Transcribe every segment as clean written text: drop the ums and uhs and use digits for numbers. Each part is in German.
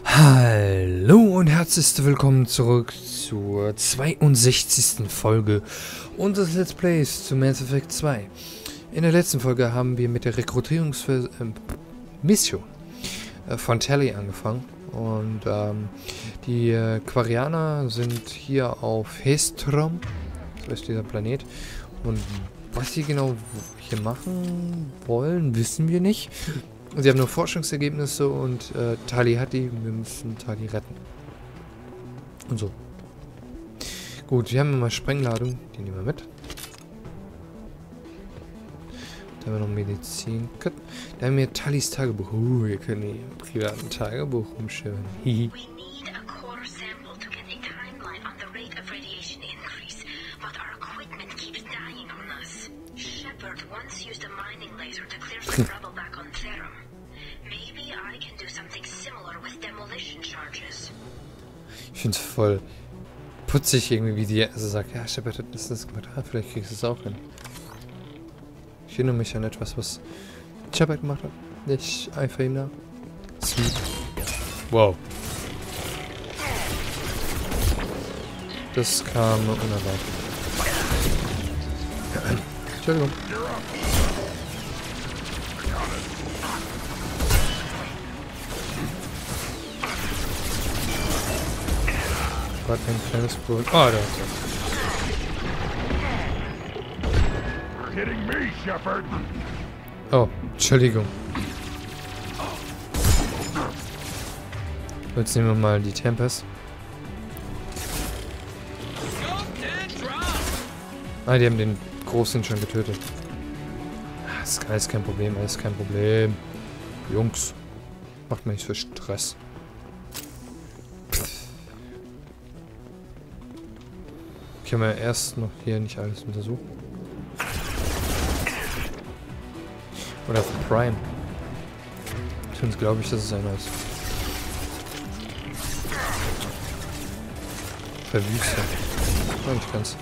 Hallo und herzlich willkommen zurück zur 62. Folge unseres Let's Plays zu Mass Effect 2. In der letzten Folge haben wir mit der Rekrutierungsmission von Tali angefangen und die Quarianer sind hier auf Hestrom, so ist dieser Planet, und was sie genau hier machen wollen, wissen wir nicht. Sie haben nur Forschungsergebnisse und Tali hat die. Wir müssen Tali retten. Und so. Gut, wir haben mal Sprengladung. Die nehmen wir mit. Da haben wir noch Medizin. Da haben wir Talis Tagebuch. Wir können hier im privaten Tagebuch rumschirren. Hihi. Ich finde es voll putzig irgendwie, wie die also sagt, ja, Shepard hat das gemacht. Ah, vielleicht kriegst du es auch hin. Ich erinnere mich an etwas, was Shepard gemacht hat. Ich einfach ihm nach. Sweet. Wow. Das kam unerwartet. Entschuldigung. Gerade ein kleines Brot. Oh, da ist er. Oh, Entschuldigung. Jetzt nehmen wir mal die Tempest. Ah, die haben den Großen schon getötet. Das ist alles kein Problem, alles kein Problem. Jungs, macht mir nicht für Stress. Können wir erst noch hier nicht alles untersuchen. Oder auf Prime. Sonst glaube ich, dass es einer ist. Verwüstet. Oh, nicht ganz.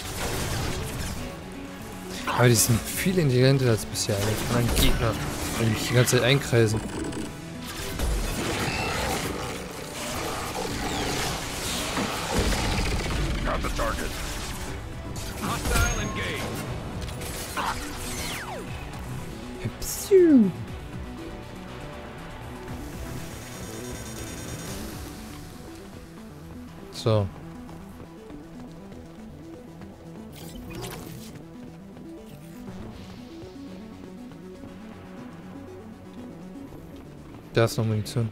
Aber die sind viel intelligenter als bisher. Die anderen Gegner, die mich die ganze Zeit einkreisen. So. Da ist noch Munition.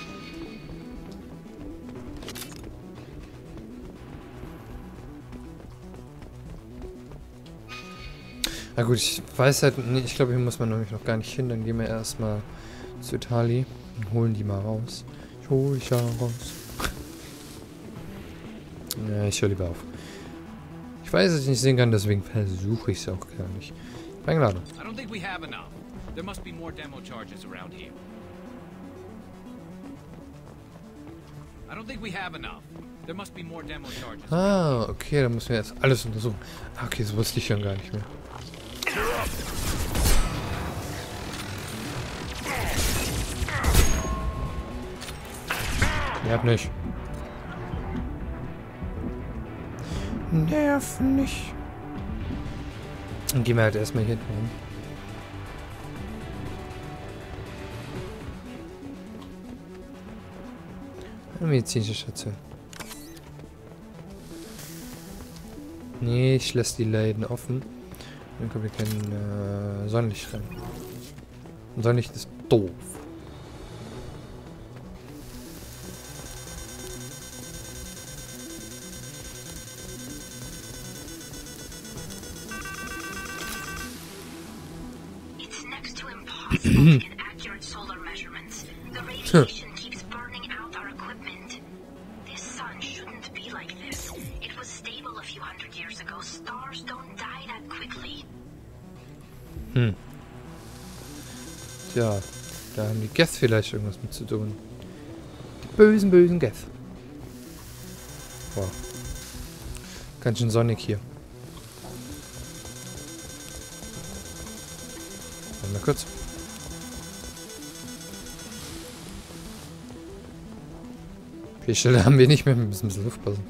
Na gut, ich weiß halt nicht, ich glaube, hier muss man nämlich noch gar nicht hin. Dann gehen wir erstmal zu Tali und holen die mal raus. Ich hole dich ja raus. Ja, ich höre lieber auf. Ich weiß, dass ich nicht sehen kann, deswegen versuche ich es auch gar nicht. Sprengladung. Ah, okay, dann müssen wir jetzt alles untersuchen. Okay, das wusste ich schon gar nicht mehr. Nerv nicht. Nerv nicht. Dann gehen wir halt erstmal hier hinten rum. Medizinische Station. Nee, ich lasse die Läden offen. Dann können wir kein Sonnenlicht rein. Und Sonnenlicht ist doof. Tja, da haben die Geth vielleicht irgendwas mit zu tun. Die bösen, bösen Geth. Wow. Ganz schön sonnig hier. Warte mal kurz. Die Stelle haben wir nicht mehr. Wir müssen ein bisschen aufpassen.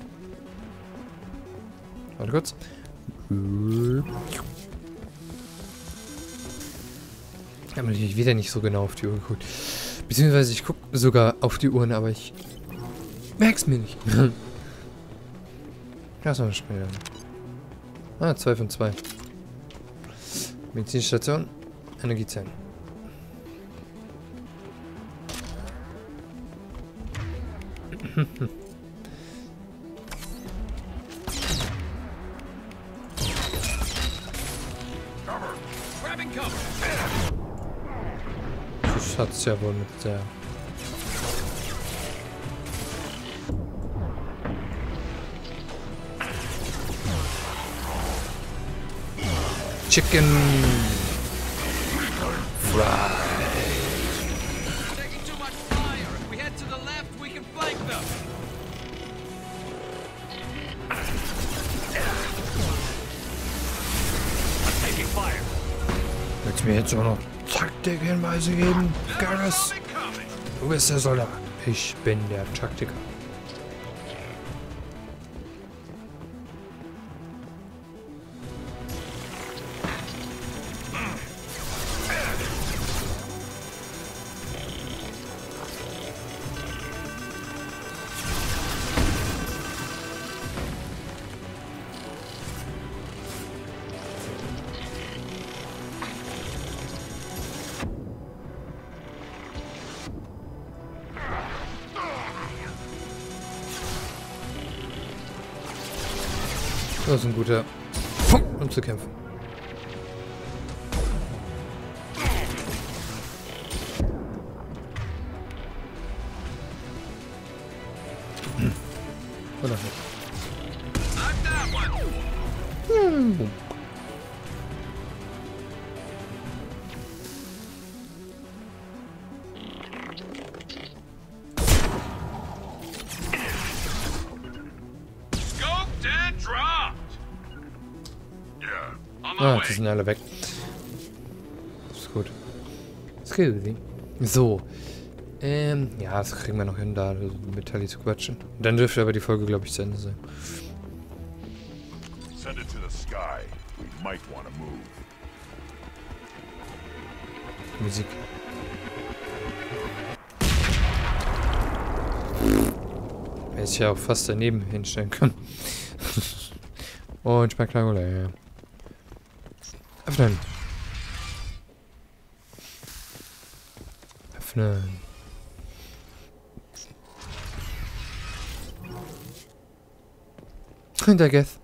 Warte kurz. Ich habe natürlich wieder nicht so genau auf die Uhr geguckt. Beziehungsweise ich gucke sogar auf die Uhren, aber ich merk's mir nicht. Lass mal spielen. Ah, 2 von 2. Medizinstation, Energiezellen. Das hat's ja wohl mit der... Chicken fried. Taking too much fire. If we head to the left, we can flank them. I'm taking fire. Willst du mir jetzt auch noch Taktikhinweise geben, Garrus? Du bist der Soldat. Ich bin der Taktiker. Das ist ein guter Punkt, um zu kämpfen. Oder nicht? Scoped and dropped. Yeah, on my Ah, way. die sind alle weg. Das ist gut. Das geht easy. So. Ja, das kriegen wir noch hin, da mit Tali zu quatschen. Dann dürfte aber die Folge, glaube ich, zu Ende sein. Send it to the sky. We might want to move. Musik. Hätte ich ja auch fast daneben hinstellen können. Und spektakulär. Öffnen. Öffnen. Der Geth.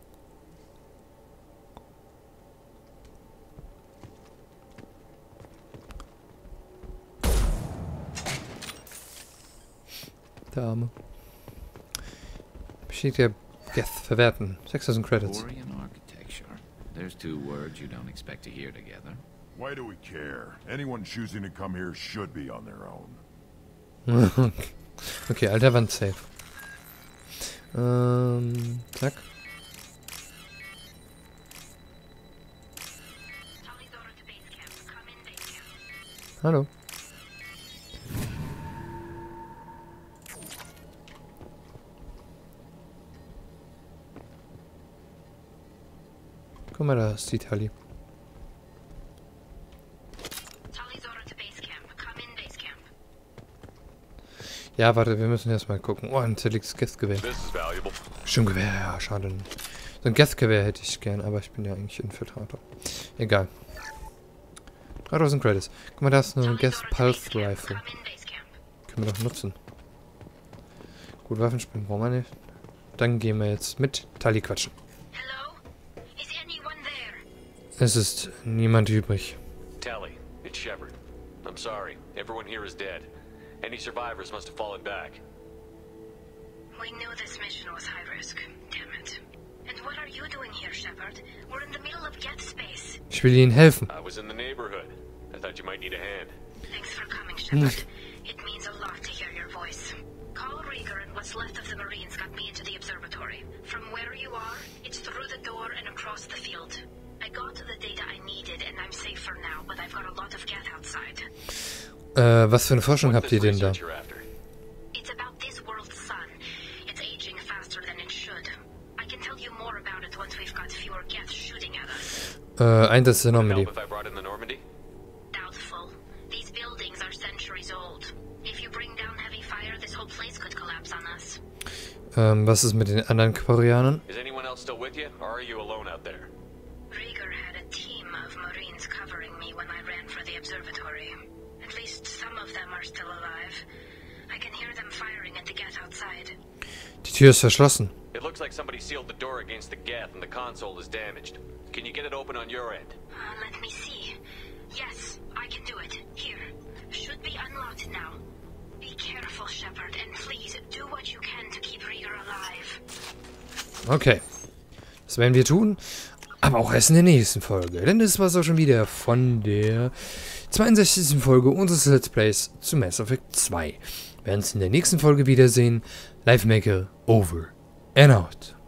Der Arme. Bestätigter Geth verwerten. 6000 Credits. Orion architecture. There's two words you don't expect to hear together. Why do we care? Anyone choosing to come here should be on their own. Okay, alter Wand safe. Zack. Hallo. Guck mal, da ist die Tali. Ja, warte, wir müssen erstmal gucken. Oh, ein zerlegtes Geth-Gewehr. This is valuable. Sturmgewehr, ja, schade. So ein Geth-Gewehr hätte ich gern, aber ich bin ja eigentlich Infiltrator. Egal. 3000 Credits. Guck mal, da ist eine Geth Pulse Rifle. Können wir doch nutzen. Gut, Waffenspringen brauchen wir nicht. Dann gehen wir jetzt mit Tali quatschen. Es ist niemand übrig. Tally, it's Shepard. I'm sorry. Everyone here is dead. Any survivors must have fallen back. We knew this mission was high risk. Damn it. And what are you doing here, Shepard? We're in the middle of Geth space. Ich will Ihnen helfen. I was in the neighborhood. I thought you might need a hand. Thanks for coming, Shepard. It means a lot to hear your voice. Carl Rieger and what's left of the Marines got me into the observatory. From where you are, it's through the door and across the field. I got the data I needed and I'm safe for now, but I've got a lot of Geth outside. Was für eine Forschung habt ihr denn da? You're after. It's about this world's sun once we've got fewer Geth shooting at us. Einsatz der Normandy. Help if I brought in the Normandy? Doubtful. These buildings are centuries old. If you bring down heavy fire, this whole place could collapse on us. Was ist mit den anderen Quarianern? Is anyone else still with you, or are you alone out there? Rieger had a team of Marines covering me when I ran for the observatory. At least some of them are still alive. I can hear them firing at the Geth outside. Die Tür ist verschlossen. It looks like somebody sealed the door against the Geth and the console is damaged. Can you get it open on your end? Let me see. Yes, I can do it. Here. Should be unlocked now. Be careful, Shepard, and please do what you can to keep Rieger alive. Okay. Das werden wir tun. Aber auch erst in der nächsten Folge. Denn das war es auch schon wieder von der 62. Folge unseres Let's Plays zu Mass Effect 2. Wir werden uns in der nächsten Folge wiedersehen. Livemaker over and out.